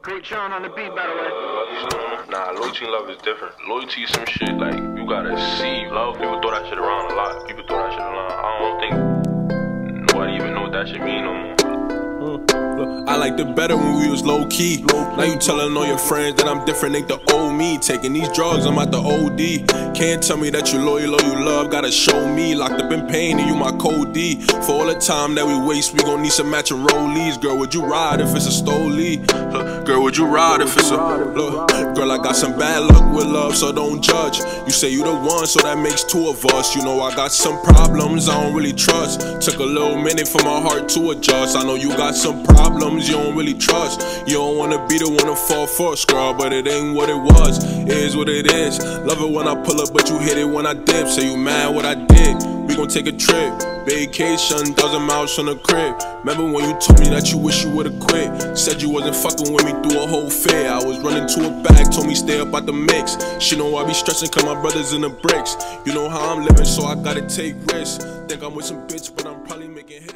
Great John on the beat, by the way. Nah, loyalty and love is different. Loyalty is some shit like you gotta see. Love, people throw that shit around a lot. People throw that shit around. I don't think nobody even know what that shit mean no more. I liked it better when we was low-key. Now you telling all your friends that I'm different, ain't the old me. Taking these drugs, I'm at the OD. Can't tell me that you loyal or you love, gotta show me. Locked up in pain and you my code D. For all the time that we waste, we gon' need some matching rollies. Girl, would you ride if it's a stoley? Girl, would you ride if it's a... Girl, I got some bad luck with love, so don't judge. You say you the one, so that makes two of us. You know I got some problems I don't really trust. Took a little minute for my heart to adjust. I know you got some problems you don't really trust. You don't wanna be the one to fall first, girl, but it ain't what it was. It is what it is. Love it when I pull up, but you hit it when I dip. Say you mad what I did. We gon' take a trip. Vacation, 1,000 miles from the crib. Remember when you told me that you wish you would've quit? Said you wasn't fucking with me through a whole fair. I was running to a bag, told me stay up at the mix. She know I be stressing cause my brother's in the bricks. You know how I'm living, so I gotta take risks. Think I'm with some bitch, but I'm probably making hits.